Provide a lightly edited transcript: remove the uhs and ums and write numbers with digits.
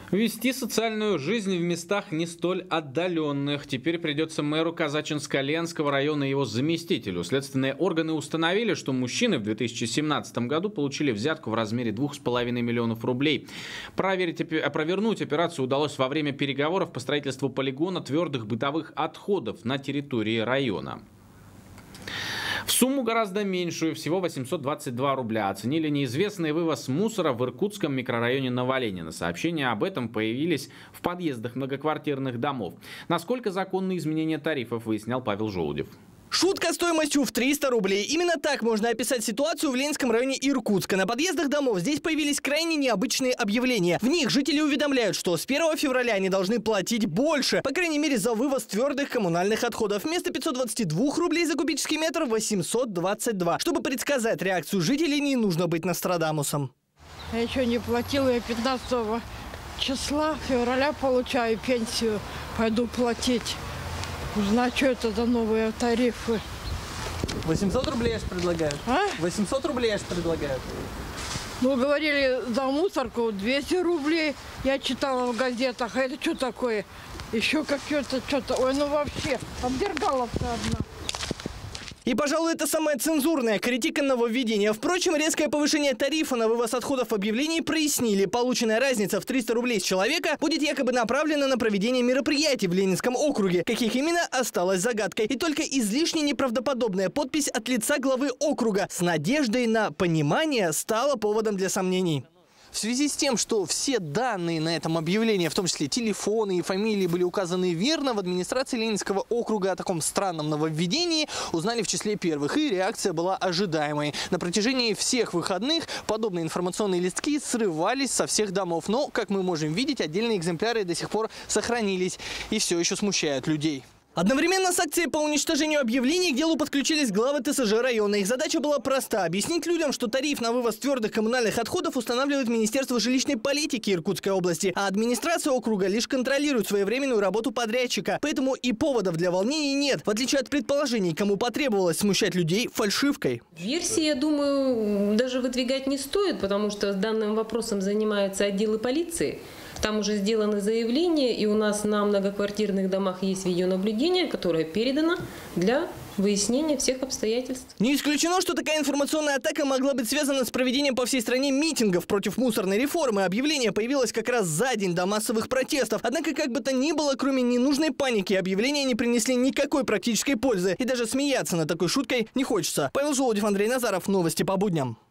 Вести социальную жизнь в местах не столь отдаленных. Теперь придется мэру Казачинско-Ленского района и его заместителю. Следственные органы установили, что мужчины в 2017 году получили взятку в размере 2,5 миллионов рублей. Провернуть операцию удалось во время переговоров по строительству полигона твердых бытовых отходов на территории района. В сумму гораздо меньшую, всего 822 рубля, оценили неизвестный вывоз мусора в иркутском микрорайоне Новоленина. Сообщения об этом появились в подъездах многоквартирных домов. Насколько законны изменения тарифов, выяснял Павел Желудев. Шутка стоимостью в 300 рублей. Именно так можно описать ситуацию в Ленинском районе Иркутска. На подъездах домов здесь появились крайне необычные объявления. В них жители уведомляют, что с 1 февраля они должны платить больше. По крайней мере, за вывоз твердых коммунальных отходов. Вместо 522 рублей за кубический метр 822. Чтобы предсказать реакцию жителей, не нужно быть Нострадамусом. Я еще не платила, я 15 числа февраля получаю пенсию. Пойду платить. Узнать, что это за новые тарифы. 800 рублей аж предлагают. А? 800 рублей аж предлагают. Ну, говорили, за мусорку 200 рублей. Я читала в газетах. А это что такое? Еще какое-то что-то. Ой, ну вообще, обдергаловка одна. И, пожалуй, это самая цензурная критика нововведения. Впрочем, резкое повышение тарифа на вывоз отходов в объявлении прояснили. Полученная разница в 300 рублей с человека будет якобы направлена на проведение мероприятий в Ленинском округе. Каких именно, осталось загадкой. И только излишне неправдоподобная подпись от лица главы округа с надеждой на понимание стала поводом для сомнений. В связи с тем, что все данные на этом объявлении, в том числе телефоны и фамилии, были указаны верно, в администрации Ленинского округа о таком странном нововведении узнали в числе первых, и реакция была ожидаемой. На протяжении всех выходных подобные информационные листки срывались со всех домов, но, как мы можем видеть, отдельные экземпляры до сих пор сохранились и все еще смущают людей. Одновременно с акцией по уничтожению объявлений к делу подключились главы ТСЖ района. Их задача была проста – объяснить людям, что тариф на вывоз твердых коммунальных отходов устанавливает Министерство жилищной политики Иркутской области, а администрация округа лишь контролирует своевременную работу подрядчика. Поэтому и поводов для волнений нет, в отличие от предположений, кому потребовалось смущать людей фальшивкой. Версии, я думаю, даже выдвигать не стоит, потому что данным вопросом занимаются отделы полиции. Там уже сделаны заявления, и у нас на многоквартирных домах есть видеонаблюдение, которое передано для выяснения всех обстоятельств. Не исключено, что такая информационная атака могла быть связана с проведением по всей стране митингов против мусорной реформы. Объявление появилось как раз за день до массовых протестов. Однако, как бы то ни было, кроме ненужной паники, объявления не принесли никакой практической пользы. И даже смеяться над такой шуткой не хочется. Павел Желудев, Андрей Назаров. Новости по будням.